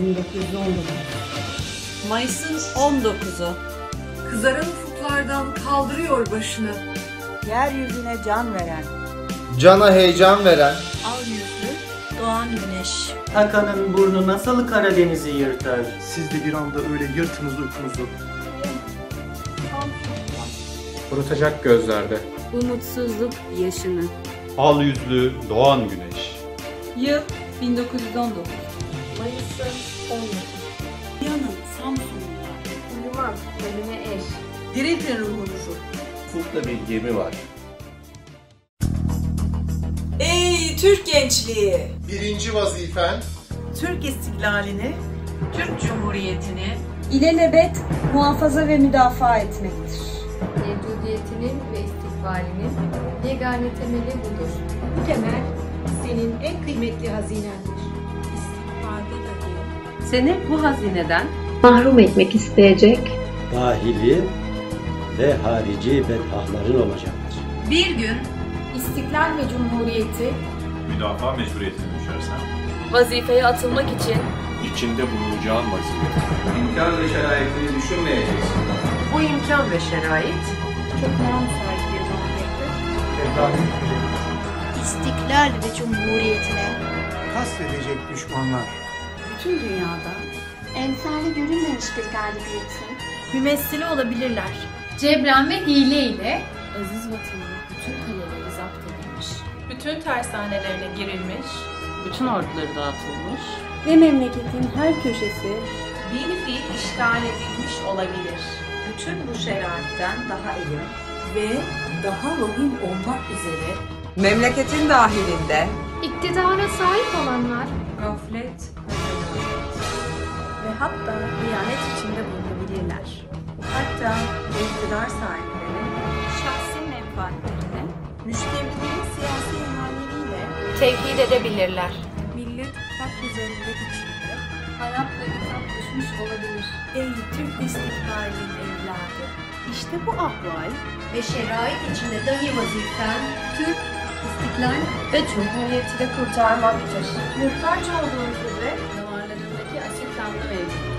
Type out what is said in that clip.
1919. Mayıs'ın 19'u. Kızaran ufuklardan kaldırıyor başını. Yeryüzüne can veren, Cana heyecan veren, al yüzlü doğan güneş. Hakan'ın burnu nasıl Karadeniz'i yırtar? Siz de bir anda öyle yırtınız uykunuzu. Kurutacak gözlerde. Umutsuzluk yaşını. Al yüzlü doğan güneş. Yıl 1919. Mayıs'ın 19'u. Yanın Samsun'da. Uyumaz, ölüme eş. Diriltin ruhunuzu. ufukta bir gemi var. Ey Türk gençliği! Birinci vazifen, Türk istiklalini, Türk Cumhuriyeti'ni İlelebet muhafaza ve müdafaa etmektir. Mevcudiyetinin ve istikbalinin yegane temeli budur. Bu temel senin en kıymetli hazinendir. istikbalde dahi seni bu hazineden mahrum etmek isteyecek dahili ve harici bedbahtların olacaktır. bir gün İstiklal ve Cumhuriyeti müdafaa mecburiyetine düşersen, vazifeye atılmak için içinde bulunacağın vaziyet. imkan ve şeraitini düşünmeyeceksin. bu imkan ve şerait köklen sahip bir cumhuriyeti. istiklal ve cumhuriyetine Kastedecek düşmanlar. bütün dünyada emsali görünmemiş bir galibiyetin mümessili olabilirler. Cebren ve hile ile aziz vatanın bütün kaleleri zapt edilmiş. Bütün tersanelerine girilmiş. bütün orduları dağıtılmış. Ve memleketin her köşesi Bir fiil işgal edilmiş olabilir. Bütün bu şeraitten daha elim ve daha vahim olmak üzere Memleketin dahilinde İktidara sahip olanlar gaflet ve hatta hıyanet içinde bulunabilirler. Hatta iktidar sahipleri şahsi menfaatlerine müştevilerin siyasi emeleriyle tevhid edebilirler. millet hak üzerinde içinde Hayatla kitap düşmüş olabilir. ey Türk istikbalinin evladı. İşte bu ahval ve şerait içinde dahi vazifen Türk istiklal ve cumhuriyeti de kurtarmaktır. muhtaç olduğunuz üzere Damarlarındaki asil kanlı mevcut.